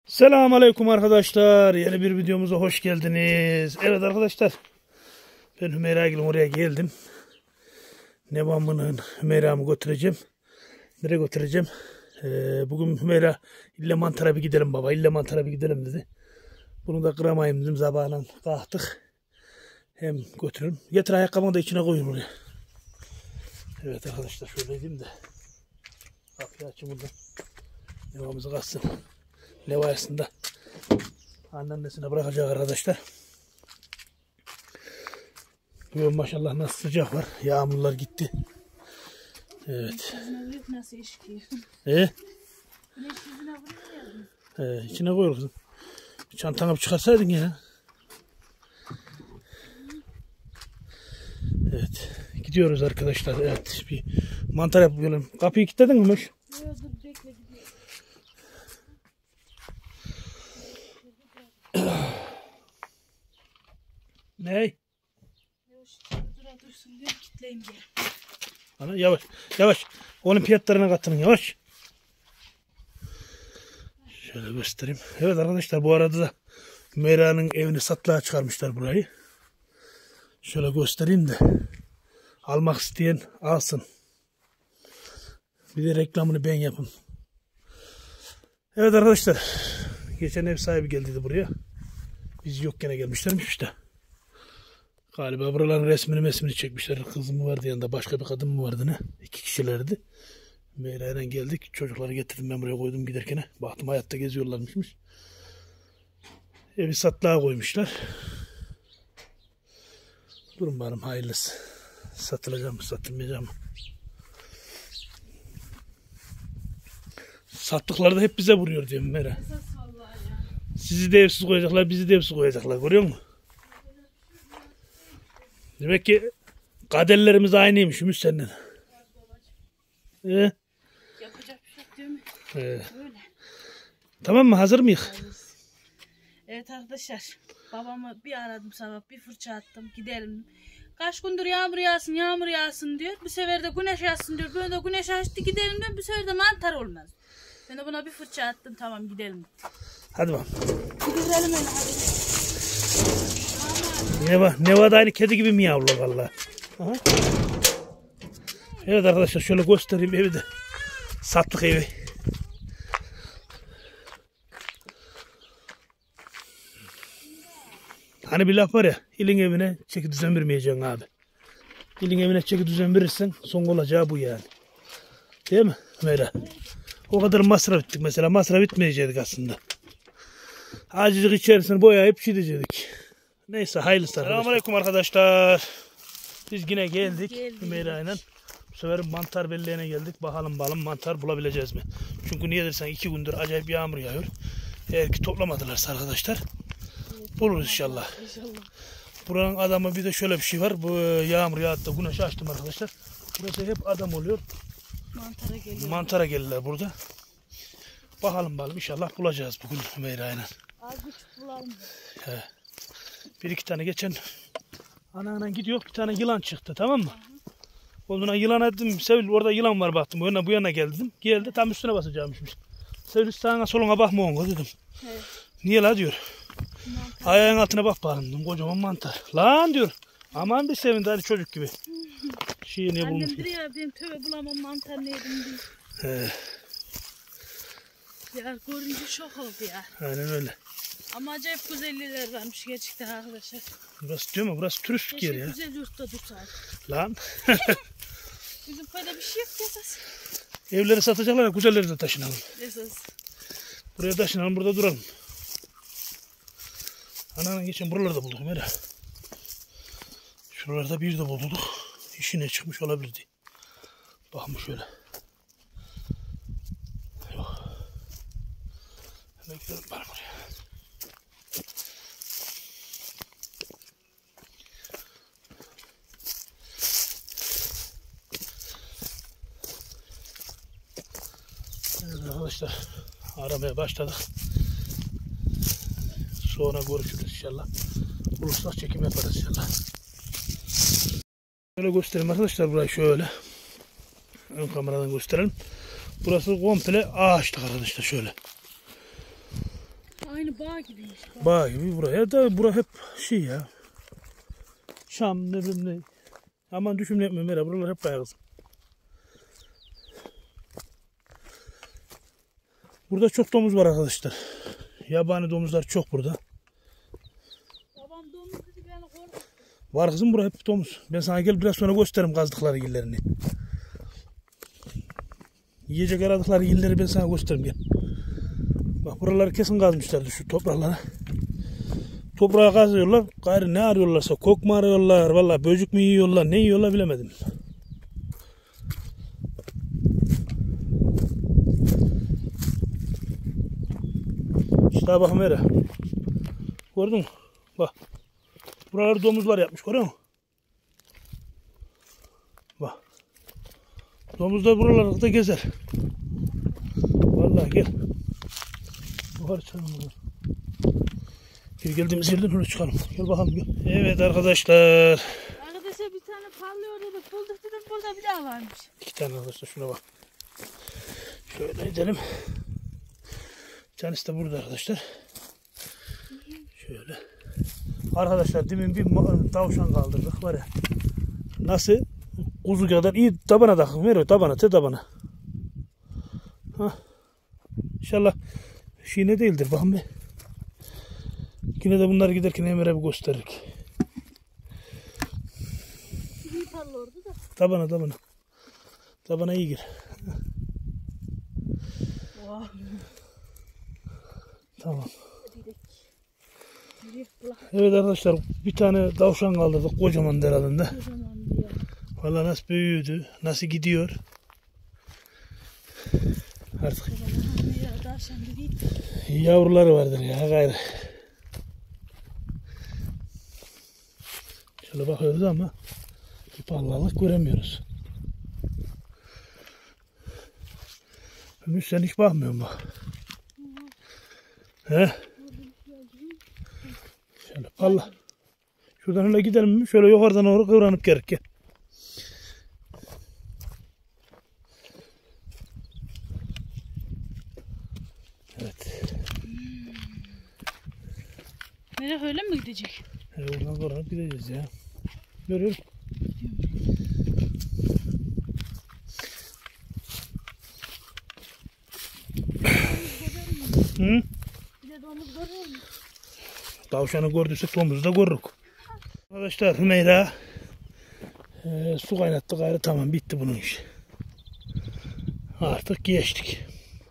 Selamünaleyküm arkadaşlar. Yeni bir videomuza hoş geldiniz. Evet arkadaşlar. Ben Hümeyra'yla oraya geldim. Nevam'ın Hümeyra'mı götüreceğim. Nereye götüreceğim? Bugün Hümeyra ille mantara bir gidelim baba. İlle mantara bir gidelim dedi. Bunu da kıramayayım dedim. Sabahla kalktık. Hem götürürüm. Getir ayakkabını da içine koyun buraya. Evet arkadaşlar şöyle edeyim de. Kapıyı açayım buradan. Nevamızı katsın. Levayasında anneannesine bırakacak arkadaşlar. Bugün maşallah nasıl sıcak var. Yağmurlar gitti. Evet. Nasıl işkiyor? İçine koy kızım. Çantana bir çıkarsaydın ya. Evet. Gidiyoruz arkadaşlar. Evet. Bir mantar yapalım. Kapıyı kilitledin mi? Yok dur bekle gidiyor. Ney? Dur dursun diyor kitleyim diye. Ana yavaş. Yavaş. Olimpiyatlarına katılın yavaş. Şöyle göstereyim. Evet arkadaşlar bu arada da Hümeyra'nın evini satlığa çıkarmışlar burayı. Şöyle göstereyim de. Almak isteyen alsın. Bir de reklamını ben yapın. Evet arkadaşlar. Geçen ev sahibi geldiydi buraya. Biz yokken gelmişlermiş işte. Galiba buraların resmini çekmişler. Kızım mı vardı yanında, başka bir kadın mı vardı ne? 2 kişilerdi. Meyra'yla geldik. Çocukları getirdim ben buraya koydum giderken. Baktım hayatta geziyorlarmışmış. Evi satlığa koymuşlar. Durun bakalım hayırlısı. Satılacak mı satılmayacak mı? Sattıkları da hep bize vuruyor diyorum Meyra. Sizi de evsiz koyacaklar, bizi de evsiz koyacaklar. Görüyor musun? Demek ki kaderlerimiz aynıymış Ümit senden. Yapacak bir şey yok değil mi? Öyle. Öyle. Tamam mı? Hazır mıyız? Evet arkadaşlar. Babamı bir aradım sabah bir fırça attım gidelim. Kaç gündür yağmur yağsın diyor. Bu sefer de güneş yağsın diyor. Böyle de güneş açtı gidelim diyor. Bu sefer de mantar olmaz. Ben de buna bir fırça attım tamam gidelim. Hadi bakalım. Gidelim öyle hadi. Neva da aynı kedi gibi miyavlıyor valla. Evet arkadaşlar şöyle göstereyim evi de. Sattık evi. Hani bir laf var ya, ilin evine çeki düzen vermeyeceksin abi. İlin evine çeki düzen verirsen son olacağı bu yani. Değil mi Meyra? O kadar masraf ettik mesela, masraf etmeyecektik aslında. Acıcık içerisini boyayıp çizecektik. Neyse hayırlısı arkadaşlar. Selamünaleyküm arkadaşlar. Biz yine geldik Meyra'yla. Bu sefer mantar belleğine geldik. Bakalım mantar bulabileceğiz mi? Çünkü niye dersen 2 gündür acayip yağmur yağıyor. Eğer ki toplamadılarsa arkadaşlar buluruz inşallah. Buranın adamı bir de şöyle bir şey var. Bu yağmur yağdı da güneş açtım arkadaşlar. Burası hep adam oluyor. Mantara gelirler burada. Bakalım inşallah bulacağız bugün Meyra'yla. Az buçuk bulalım. He. Bir iki tane geçen ana gidiyor bir tane yılan çıktı tamam mı? Ondan yılan dedim Sevil orada yılan var baktım bu yana geldim. Geldi tam üstüne basacağımışmış. Sevil sağına soluna bakma ona dedim. Evet. Niye la diyor. Mantar. Ayağın altına bak bakalım dedim kocaman mantar. Lan diyor. Aman bir sevindi hadi çocuk gibi. Şeyi ne bulmuş. Annem diyor ya ben tövbe bulamam mantar neydim diye. Ya görünce şok oldu ya. Aynen öyle. Ama acayip güzellikler varmış gerçekten arkadaşlar. Burası diyor mu? Burası turistik yer ya. Güzel yurtta dursaydı. Lan. Bizim böyle bir şey yok esas. Evleri satacaklar güzelleri de taşınalım. Esas. Buraya taşınalım burada duralım. Ananın geçen buralarda bulduk Mera. Şuralarda bir de bulduk. İşine çıkmış olabilirdi. Bakın şöyle. Yok. Hemen gidelim bari buraya. Evet arkadaşlar aramaya başladık. Sonra görüşürüz inşallah. Bulursak çekim yaparız inşallah. Şöyle göstereyim arkadaşlar burayı şöyle. Ön kameradan gösterelim. Burası komple ağaçlık arkadaşlar şöyle. Aynı bağ gibiymiş. Bağ gibi buraya da bura hep şey ya. Şam ne bileyim ne. Aman düşümle yapmayın Mera. Buralar hep kaya kızım. Burada çok domuz var arkadaşlar. Yabani domuzlar çok burada. Babam domuz dedi beni korkuttu. Var kızım buraya hep domuz. Ben sana gel biraz sonra gösteririm kazdıkları yerlerini. Yiyecek aradıkları yerleri ben sana gösteririm gel. Bak buraları kesin kazmışlardı şu topraklara. Toprağa kazıyorlar. Gayrı ne arıyorlarsa kok mu arıyorlar. Vallahi böcük mü yiyorlar ne yiyorlar bilemedim. İşte bak Mera. Gördün mü? Bak. Buraları domuzlar yapmış görüyor musun? Bak. Domuzlar buralarda gezer. Vallahi gel. Yukarı çıkalım buradan. Bir geldiğimiz yerden oraya çıkalım. Gel bakalım gel. Evet arkadaşlar. Arkadaşlar bir tane parlıyor dedi. Bulduk dedim burada bir daha varmış. 2 tane arkadaşlar şuna bak. Şöyle edelim. Bir tanesi de burada arkadaşlar. Şöyle. Arkadaşlar demin bir tavşan kaldırdık var ya. Nasıl? Kuzu kadar iyi tabana takın. Veriyor tabana tabana. Ha. İnşallah şey ne değildir bakın be. Yine de bunlar giderken Emre'ye bir gösteririk. İyi parlıyordu da. Tabana. Tabana iyi gir. Wow. Tamam. Evet arkadaşlar bir tane tavşan kaldırdık kocaman deralında. Vallahi nasıl büyüdü, nasıl gidiyor. Artık yavruları vardır ya gayrı. Şöyle bakıyoruz ama bir parlaklık göremiyoruz. Ümit sen hiç bakmıyorsun bak. He? Şöyle palla. Şuradan öyle gidelim mi? Şöyle yukarıdan doğru kıvranıp gerek gel. Evet. Nereye öyle mi gidecek? Oradan kıvranıp gideceğiz ya. Görüyor. Hı? Bir de domuz görüyor musun? Tavşanı gördüysek domuzu da görürük. Arkadaşlar Hümeyra su kaynattı gayrı tamam bitti bunun işi. Artık geçtik.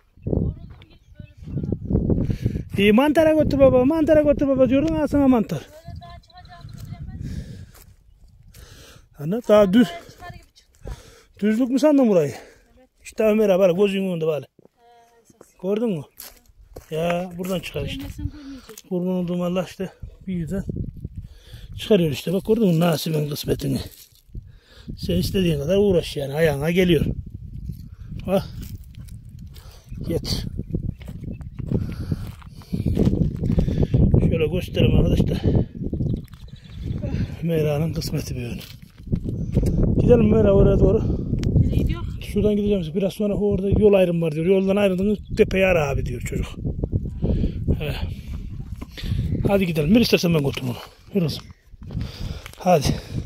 Mantara götür baba diyordun al sana mantar. Böyle daha çıkacağımızı bilemez. Ana daha düz. Çıkar gibi çıktı. Düzlük mü sandın burayı? Evet. İşte Ömer'e böyle gözünün önünde böyle. Esas. Gördün mü? Ya buradan çıkar işte. Görmesen görmeyecek. Kurban olduğum Allah işte bir yüzden çıkarıyor işte. Bak gördün mü nasibin kısmetini. Sen istediğin kadar uğraş yani ayağına geliyor. Ha. Getir. Şöyle göstereyim arkadaşlar. Meyra'nın kısmeti böyle. Gidelim Meyra oraya doğru. Nereye gidiyor? Şuradan gideceğim. Biraz sonra orada yol ayrım var diyor. Yoldan ayrıldınız tepeye ara abi diyor çocuk. He. Hadi gidelim. Bir istersen ben götürüm onu. Yürüsün. Hadi.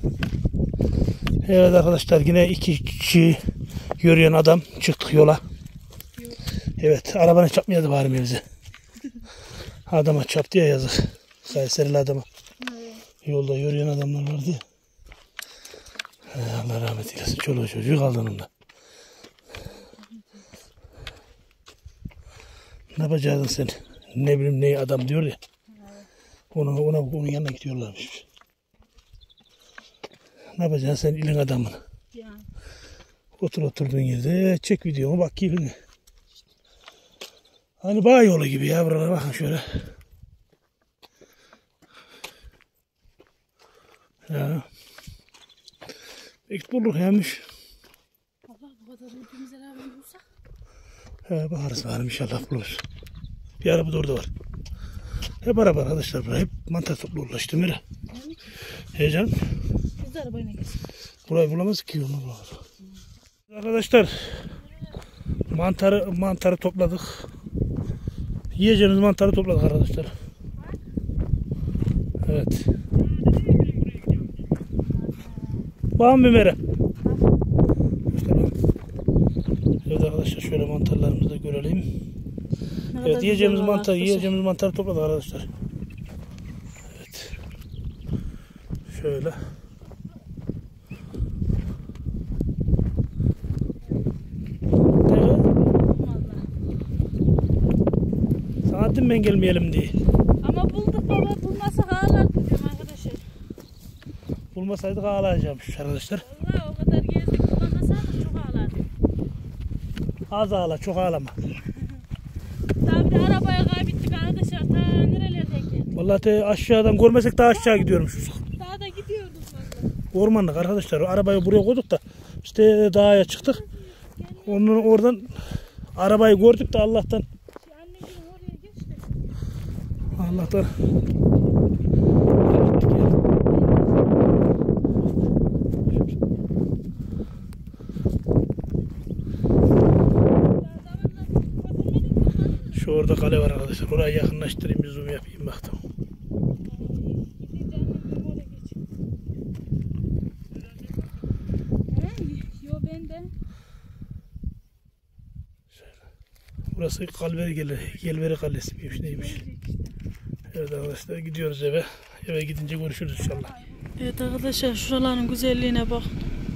Evet arkadaşlar yine 2 kişi yürüyen adam çıktık yola. Evet arabanı çarpmayadı bari bize. Adama çarptı ya yazık. Kayserili adama. Yolda yürüyen adamlar vardı ya. Allah rahmet eylesin. Çoluğu çocuğu kaldı onunla. Ne yapacaksın sen? Ne bileyim ne adam diyor ya. Onun yanına gidiyorlarmış. Ne yapacaksın sen ilin adamını? Yani. Oturduğun yerde çek videomu bak keyfine. Hani bağ yolu gibi ya buralara bakın şöyle. Ya. İlk bulduk yemiş. Allah bu kadar ülkemize rağmen bulsak. He bakarız bakalım inşallah buluruz. Bir araba da orada var. Hep araba arkadaşlar buraya. Hep mantar topluyorlar işte Mira. He canım. Biz de arabayla geçsin. Burayı bulamaz ki onu bulamaz. Arkadaşlar mantarı topladık. Yiyeceğimiz mantarı topladık arkadaşlar. Evet. Bağım biberi. Evet arkadaşlar şöyle mantarlarımızı da görelim. Evet yiyeceğimiz mantarı topladık arkadaşlar. Evet. Şöyle. Sana dedim ben gelmeyelim diye. Ama bulduk baba, bulmasak ağlardım diyorum arkadaşlar. Bulmasaydık ağlayacakmış arkadaşlar. Vallahi o kadar gezdik, bulamasaydık çok ağlardım. Az ağla, çok ağlama. Daha bir de arabaya kaybettik arkadaşlar. Ta nerelerden geldik. Vallahi de aşağıdan görmesek daha aşağı gidiyormuşuz. Daha da gidiyorduk vallahi. Ormanlık arkadaşlar. Arabayı buraya koyduk da işte dağa çıktık. Ondan oradan arabayı gördük de Allah'tan. Anneciğim oraya geçti. Allah'tan. Şu orada kale var arkadaşlar. Oraya yakınlaştırayım, bir zoom yapayım baktım. Yo ben de. Burası Gelveri Kalesi miymiş neymiş. Evet arkadaşlar gidiyoruz eve. Eve gidince görüşürüz inşallah. Evet arkadaşlar şuraların güzelliğine bak.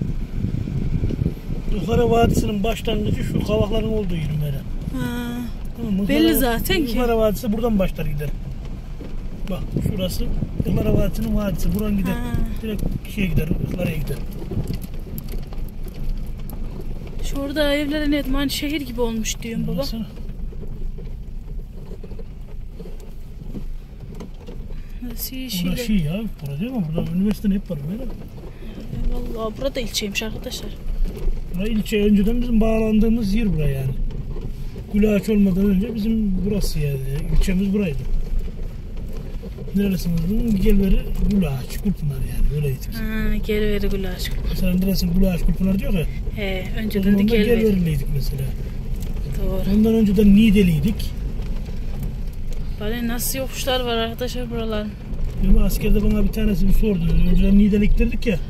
Yukarı Vadisi'nin başlangıcı şu kavakların olduğu yer böyle. Tamam, belli zaten ki. Yukarı Vadisi buradan başlar gider. Bak şurası Yukarı Vadisi'nin vadisi. Buradan gider. Direkt şeye gider. Yukarıya gider. Şurada evlerin etman şehir gibi olmuş diyorum baba. Baksana. Nasıl Burası şey ya. Burası değil mi? Burada üniversitenin hep var böyle. Vallahi burada ilçeymiş arkadaşlar. Burası ilçe, önceden bizim bağlandığımız yer buraya yani. Gülağaç olmadan önce bizim burası yani. İlçemiz buraydı. Neresiniz? Gelveri Gülağaç, Kulpınar yani. Öyleydik. Gelveri Gülağaç. Mesela neresiniz Gülağaç, Kulpınar diyor ya. Önceden de Gelveriliydik mesela. Doğru. Ondan önceden Niğdeliydik. Böyle nasıl yokuşlar var arkadaşlar buraların. Benim askerde bana bir tanesi bir sordu. Önceden Niğdeliktirdik ya.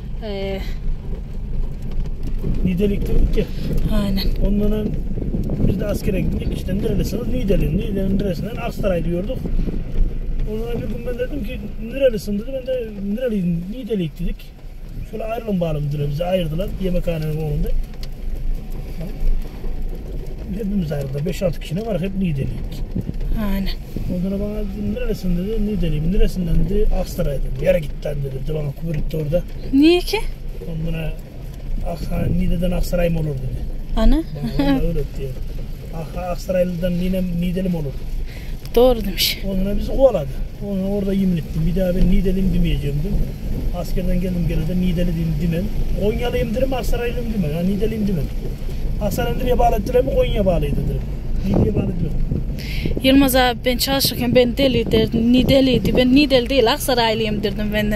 Niğdeliktirdik ya. Aynen. Ondan biz de askere gittik. İşte nerelisiniz? Niğde'nin neresinden Aksaray diyorduk. Ondan bir gün ben dedim ki nerelisin dedi. Ben de nereliyim? Niğdelik dedik. Şöyle ayrılın bağlı dediler. Bizi ayırdılar yemekhanenin önünde. Hepimiz ayrıldılar. 5-6 kişi ne var? Hep Niğdelik. Aynen. Ondan bana nerelisin dedi. Niğdeliyim. Neresinden dedi. Aksaray dedim. Yere git lan dedi. Bana kıvırıktı orada. Niye ki? Ondan Niğde'den Aksaray mı olur dedi. Ana? Bana öyle diyor. Aksaraylı'dan Niğdeli mi olur? Doğru demiş. Ondan bizi kovaladı. Ondan orada yemin ettim. Bir daha ben Niğdeliyim demeyeceğim dedim. Askerden geldim gelirde Niğdeli diyeyim demem. Konyalıyım derim, Aksaraylıyım demem. Yani Niğdeliyim demem. Aksaray'ı nereye bağladılar mı? Konya'ya bağlıydı derim. Niğde'ye bağladılar. Yılmaz abi ben çalışırken ben deli derdim. Niğdeliydi. Ben Niğdeli değil Aksaraylıyım derdim ben de.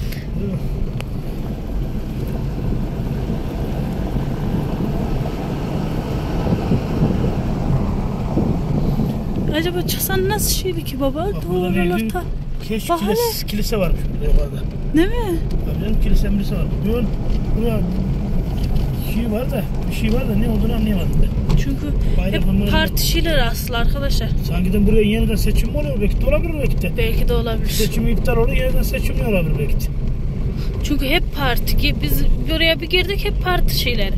Acaba çıksan nasıl şeydi ki baba? Doğrulukta. Keşke kilise varmış burada yukarıda. Değil mi? Tabii canım kilise var. Buraya şey var da, bir şey var da ne olduğunu anlayamadım ben. Çünkü hep parti şeyler aslında arkadaşlar. Sanki buraya yeniden seçim mi oluyor? Belki de olabilir belki de. Belki de olabilir. Seçimi iptal olur, yeniden seçim mi olabilir belki de. Çünkü hep parti ki biz buraya bir girdik hep parti şeyleri.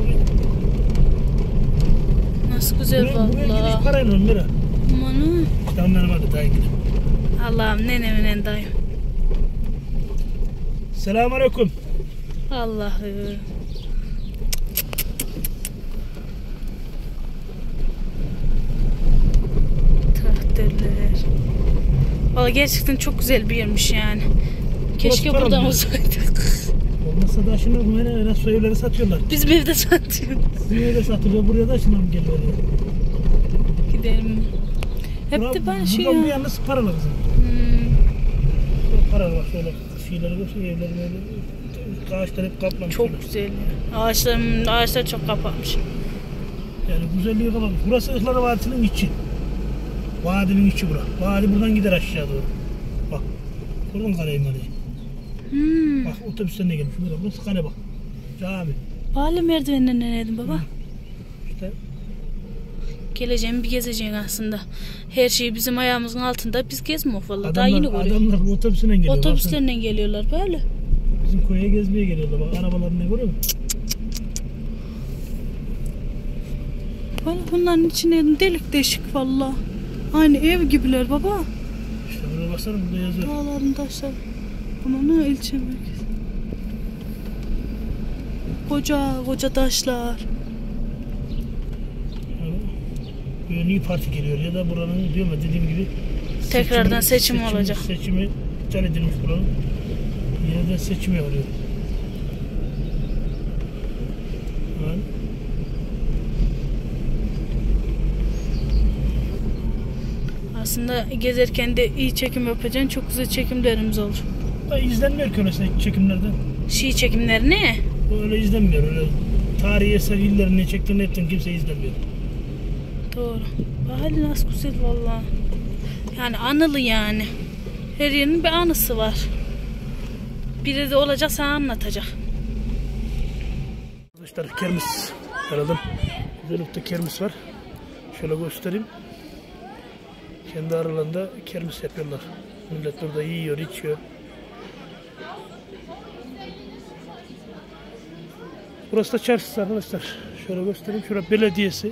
Nasıl güzel valla. Buraya gidiş parayla mı Mira? Amanı. Tamam benim hadi dayı gidelim. Allah'ım nenemin en dayım. Selamünaleyküm. Allah'ım. Tahterler. Valla gerçekten çok güzel bir yermiş yani. Keşke buradan olsaydık. Olmasa da şimdi böyle nasıl evleri satıyorlar. Bizim evde satıyoruz. Bizim evde satılıyor. Buraya da şimdi geliyor. Gidelim. Hep de ben şey ya. Buradan bir yalnız paralı kızım. Paralı bak şöyle şeyleri görsün evleri böyle. Ağaçlar hep kaplamış. Çok şöyle. güzel. Ağaçlar çok kapanmış. Yani güzelliği kapamış. Burası Ihlara Vadisi'nin içi. Vadinin içi bura. Vadi buradan gider aşağı doğru. Bak. Kurban kaleyi maleyi. Bak otobüsten ne gelmiş. Burası kale bak. Cami. Vali merdivenden ineydin baba. İşte. Geleceğim bir gezeceğin aslında. Her şey bizim ayağımızın altında. Biz gezmiyoruz vallahi. Daha yeni görüyoruz. Adamlar otobüsünden geliyor. Otobüslerle geliyorlar böyle. Bizim köye gezmeye geliyorlar. Bak arabalarını görüyor musun? Bana bunların içine delik deşik vallahi. Aynı ev gibiler baba. İşte buraya baksana burada yazıyor. Dağların taşları. Ama ne ilçe merkezi. Koca koca taşlar. Böyle iyi parti geliyor ya da buranın diyorum ya dediğim gibi Tekrardan seçim olacak. Seçimi iptal edilmiş buranın. Yeniden seçimi oluyor. Yani. Aslında gezerken de iyi çekim yapacaksın. Çok güzel çekimlerimiz olur. Da izlenmiyor ki öyle çekimlerden. Şii çekimleri ne? Öyle izlenmiyor. Öyle tarihi eser illerini çektiğini ettin kimse izlemiyor. Doğru. Hali nasıl güzel valla. Yani anılı yani. Her yerinin bir anısı var. Biri de olacak sana anlatacak. Arkadaşlar kermis aradım. Güzellikte kermis var. Şöyle göstereyim. Kendi aralarında kermis yapıyorlar. Millet burada yiyor, içiyor. Burası da çarşısı arkadaşlar. Şöyle göstereyim. Şurası belediyesi.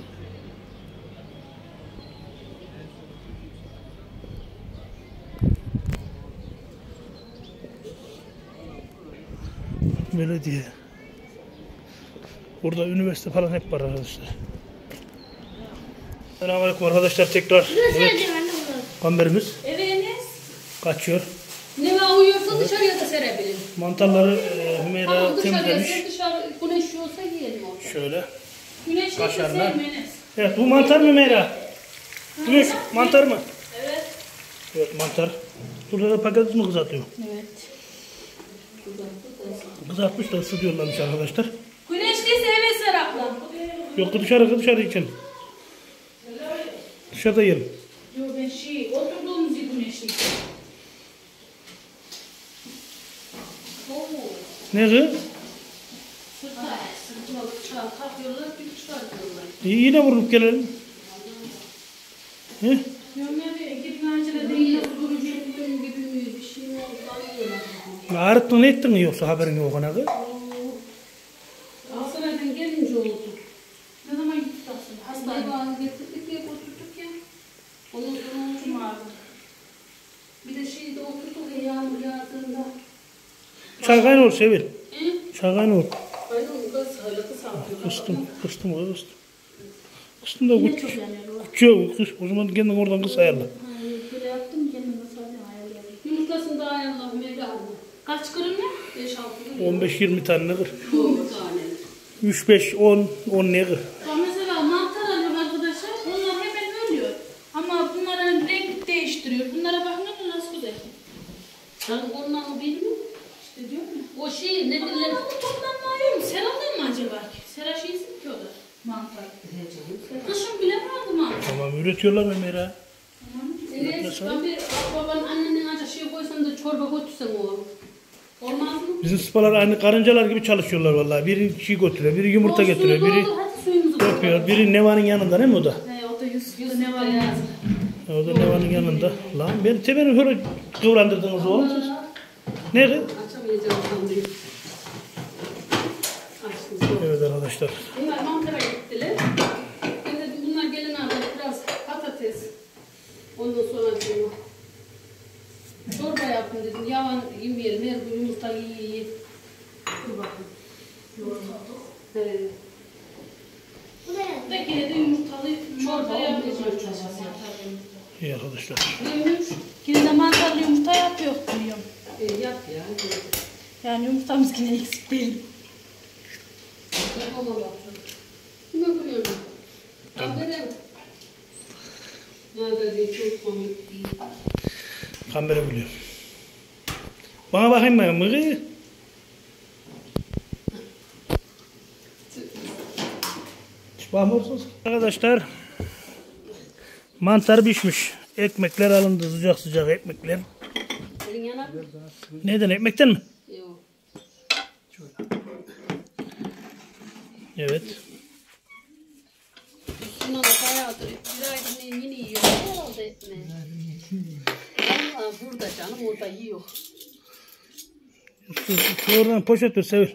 Belediye. Burada üniversite falan hep var arkadaşlar. Selamünaleyküm arkadaşlar tekrar. Evet. Kamberimiz Evet. kaçıyor. Ne var uyuyorsa dışarıya da serebilin. Mantarları Hümeyra Ama dışarıya temizlemiş. dışarı güneş yiyorsa yiyelim orada. Şöyle. Güneşli Kaşarlar. sevmeniz. Evet bu mantar mı Hümeyra? Gümüş mantar mı? Evet. Evet mantar. Burada da patates mi kızartıyor? Evet. Kızartmış da ısıtıyorlarmış arkadaşlar. Güneşliyse eve serapla. Yok dışarı içelim. Dışarıda yiyelim. Yok ben oturduğumuz gibi güneşli. Ne kız? Sırtına bıçağı takıyorlar, bir çıkartıyorlar. Yine vurup gelelim. He? Yok ben gidin acele değil. Duruşum gibi bir şey mi oldu? Ağrıttın ne ettin yoksa haberin yok ona kız? Hastaneden gelince oldu. Ne zaman gittik aslında? Hastayı bağlı getirdik diye oturduk ya. Ondan sonra Kim vardı? bir de şeyde oturduk ya yağmur yağdığında. Çay kaynıyor Sevil. He? Çay kaynıyor. Aynen o gaz halatı sağlıyorlar. Kıstım o kıstım. Kıstım da Ne çok yanıyor o. kutuyor. O zaman kendin oradan kıs ayarla. Böyle yaptım kendime sadece ayarladım. Yumurtasını da ayarladım Mevla. Kaç kırım ne? 5-6 gün. 15-20 tane ne kır? Doğru tane. 3-5-10 ne kır? Ben mesela mantar alıyorum arkadaşlar. Onlar hemen ölüyor. Ama bunların renk değiştiriyor. Bunlara bakın nasıl güzel. Sen ondan mı bilmiyorum? İşte diyor mu? O şey ne Onlar bileyim. mı toplanmıyor mu? Seraldan mı acaba? Sera şeysi mi ki o da? Mantar. Kışın bile vardı mantar. Tamam üretiyorlar Ömer'e. Evet, ben bir babanın annenin acı şey koysan da çorba götürsen o. Olmaz mı? Bizim sıpalar aynı karıncalar gibi çalışıyorlar vallahi. Biri çiğ götürüyor, biri yumurta O getiriyor, suyu biri doldur, hadi suyumuzu yapıyor, biri Neva'nın yanında değil mi o da? He o da Yusuf Yusuf ne var Beyaz. ya? O da Neva'nın yanında. Lan beni böyle kıvrandırdınız oğlum siz. Nerede? Açamayacağım sandım. Açtım. Evet arkadaşlar. Bunlar mantara gittiler. Ben dedim bunlar gelin abi biraz patates. Ondan sonra dedim. Çorba yapın dedim. Yavan yemeyelim. Her gün yumurta yiyin. Dur bakın. Evet. Peki de yumurtalı Çorba yapıyoruz. İyi arkadaşlar. Neymiş? Yine de mantarlı yumurta yapıyor diyorum. Yap ya. Yani yumurtamız yine eksik değil. Yapamam bak. Kime kuruyorum? Aferin. Nerede değil, çok komik değil. Kamera biliyor. Bana bakayım ben mı? Bakmıyorsunuz. Arkadaşlar mantar pişmiş. Ekmekler alındı. Sıcak sıcak ekmekler. Elin yanar mı? Neden? Ekmekten mi? Yok. Evet. Buna da bayağıdır. Bir aydır yine yiyor. Herhalde ekmeği. Ama burada canım orada yiyor. Şu oradan poşet ver Sevil.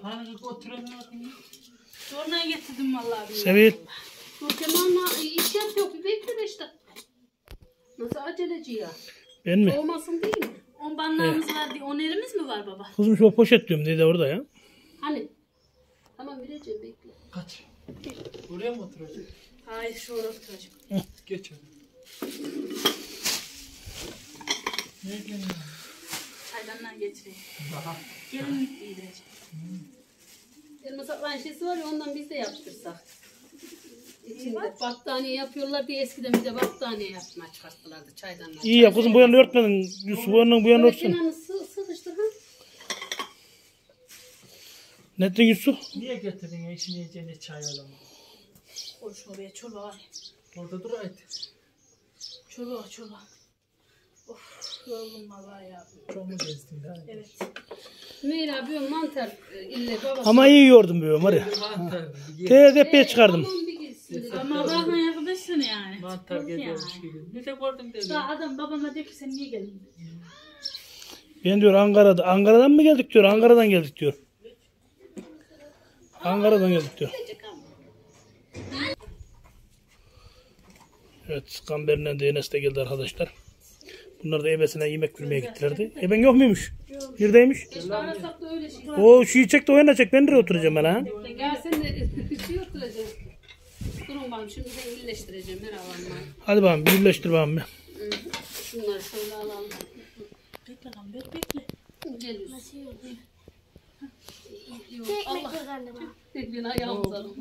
Sonradan getirdim vallahi. Sevil. Kemal'la iş yapıyor. Bir bekle 5 dakika. Nasıl aceleci ya? Ben mi? Olmasın değil mi? 10 banlarımız var diye 10 elimiz mi var baba? Kızım şu poşet diyorum dedi orada ya. Hani? Tamam vereceğim bekle. Kaç? Oraya mı oturacak? Hayır şu oraya oturacağım. Geç hadi. Ne gelin? Çaydandan getireyim. Daha. Gelinlik giydireceğim. Elma saklayan şeysi var ya ondan biz de yaptırsak. İçinde battaniye yapıyorlar diye eskiden bize battaniye yapmaya çıkarttılardı çaydanlar. İyi ya kızım bu yanını örtmedin. Yusuf bu yanını örtsün. Kenan'ı sıkıştır ha. Ne dedin Yusuf? Niye getirdin ya? İşin yiyeceğine çay alalım. Koy şunu be çorba var. Orada dur haydi. Çorba var çorba. Of yoruldum vallahi ya. Çok mu gezdin daha? Evet. Meyra bir mantar ille babası. Ama iyi yiyordum böyle var ya. Mantar. Tepeye çıkardım. Aman bir gitsin. Ama bakma arkadaşsın yani. Mantar Yok geliyormuş yani. gibi. Ne de gördüm dedi. Daha adam babama diyor ki sen niye geldin? Ben diyor Ankara'dan mı geldik diyor. Ankara'dan geldik diyor. Ankara'dan geldik diyor. Evet, Gamber'le DNS de geldi arkadaşlar. Bunlar da ebesine yemek vermeye gittilerdi. Eben yok muymuş? Neredeymiş? Keşke arasak da öyle şey. O şeyi çek de o yana çek. Ben nereye oturacağım ben ha? Gel sen de şey oturacaksın. Durun bakalım şimdi ben iyileştireceğim. Merhaba. Hadi bakalım birleştir bakalım bir. Şunları şöyle alalım. Bekle lan bekle. Geliyorsun. Ekmek yok anne bana. Tekrar ayağımıza alın.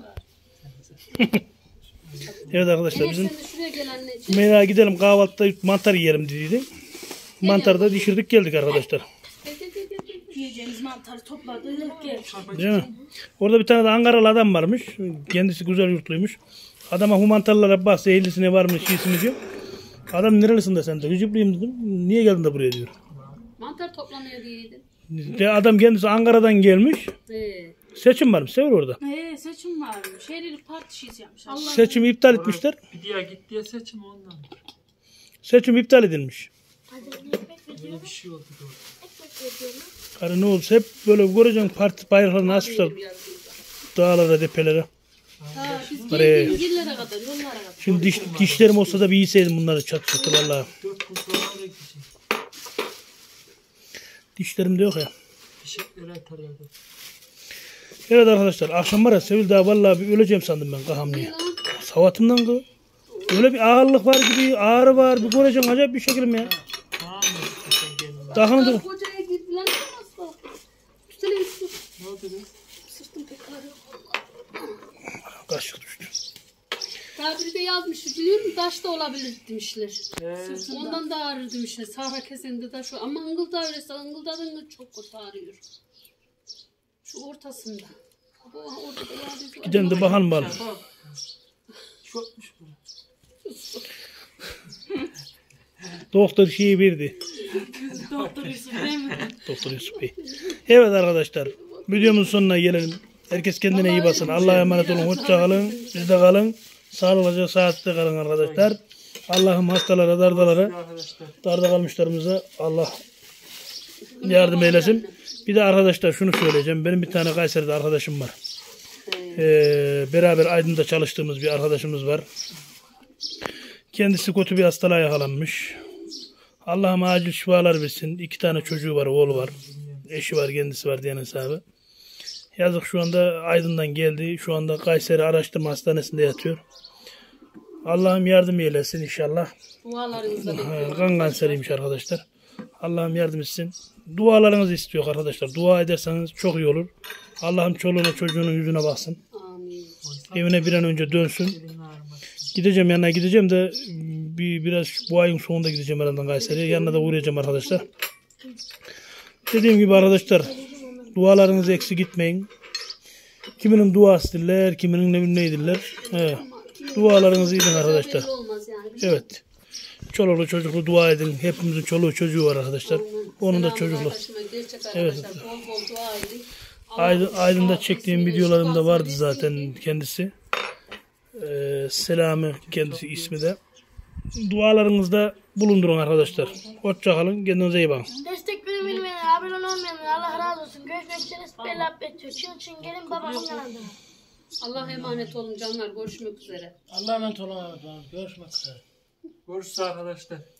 Evet arkadaşlar Enes bizim sen de şuraya gel anneciğim. Meyra gidelim kahvaltıda mantar yiyelim dediydi. Mantarı da düşürdük geldik arkadaşlar. Yiyeceğimiz mantarı topladık gel. Değil mi? Orada bir tane de Ankaralı adam varmış. Kendisi güzel yurtluymuş. Adama bu mantarlara baksa 50'sine varmış, iyisini diyor. Adam nerelisin de sen de? Hücüplüyüm dedim. Niye geldin de buraya diyor. Mantar toplanıyor diyeydin. De adam kendisi Ankara'dan gelmiş. Seçim varmış. Sever orada. Seçim varmış. Şehirlik parti şeysi yapmış. Allah Seçimi iptal etmişler. Bir diye git diye seçim ondan. Seçim iptal edilmiş. Hadi ekmek veriyor. Böyle bir şey oldu doğru. Ekmek veriyor mu? Hani ne olursa hep böyle göreceksin parti bayraklarını asmışlar dağlara, tepelere. Ha, biz Oraya- geldiğimiz yerlere kadar, yollara kadar. Şimdi dişlerim olsa da bir yiyseydim bunları çat çatı vallahi. 4 gün sonra oraya gidecek. Dişlerim de yok ya. Fişekleri atarlardı. Evet arkadaşlar akşam var ya Sevil daha vallahi bir öleceğim sandım ben kahamlıya. Savatımdan kı. Öyle bir ağırlık var gibi ağrı var bir göreceksin acayip bir şeklim ya. Tamam mı? Sen gelin. Daha da Kocaya girdiler nasıl? Tutalım su. Ne oldu kız? Sırtım pek ağrıyor. kaşık düştü. Daha biri de yazmış biliyor musun? Taş da olabilir demişler. Ondan da ağrır demişler. Sahra kesende taş o. Ama ıngılda öyleyse ıngıldadığında çok kötü ağrıyor. Şu ortasında. Bu orada da yağdı. Gidelim de bakalım bakalım. Şokmuş bu. Doktor şeyi verdi. doktor Yusuf değil mi? Doktor Yusuf Bey. Evet arkadaşlar videomuzun sonuna gelelim. Herkes kendine iyi basın. Allah'a emanet olun. Hoşça kalın. Bizde kalın. Sağlıklı, saatte kalın arkadaşlar. Allah'ım hastalara, dardalara, Arkadaşlar. darda kalmışlarımıza Allah yardım eylesin. Bir de arkadaşlar şunu söyleyeceğim. Benim bir tane Kayseri'de arkadaşım var. Beraber Aydın'da çalıştığımız bir arkadaşımız var. Kendisi kötü bir hastalığa yakalanmış. Allah'ım acil şifalar versin. 2 tane çocuğu var, oğlu var. Eşi var, kendisi var diyen hesabı. Yazık şu anda Aydın'dan geldi. Şu anda Kayseri Araştırma Hastanesi'nde yatıyor. Allah'ım yardım eylesin inşallah. Dualarınızla bekliyorum. Kan kanseriymiş arkadaşlar. Allah'ım yardım etsin. Dualarınızı istiyor arkadaşlar. Dua ederseniz çok iyi olur. Allah'ım çoluğuna çocuğunun yüzüne baksın. Amin. Evine bir an önce dönsün. Elin ağrımadı. Gideceğim yanına gideceğim de biraz bu ayın sonunda gideceğim herhalde Kayseri'ye. Yanına da uğrayacağım arkadaşlar. Dediğim gibi arkadaşlar dualarınızı eksik gitmeyin. Kiminin duası diller, kiminin ne bileyim neydiler. Evet. Dualarınızı edin arkadaşlar. Olmaz yani. Evet. çoluklu çocuklu dua edin. Hepimizin çoluğu çocuğu var arkadaşlar. Onun da çocuklu. Gerçek Evet. arkadaşlar. Bol bol dua edin. Aydın'da çektiğim videolarımda vardı zaten kendisi. Selami kendisi ismi de. Dualarınızda bulundurun arkadaşlar. Hoşça kalın. Kendinize iyi bakın. Destek verin beni. Abone olmayanlar Allah razı olsun. Görüşmek üzere. Bella Betül. Çin gelin babamın yanında. Allah'a emanet olun canlar. Görüşmek üzere. Allah'a emanet olun. Görüşmek üzere. Görüşürüz arkadaşlar.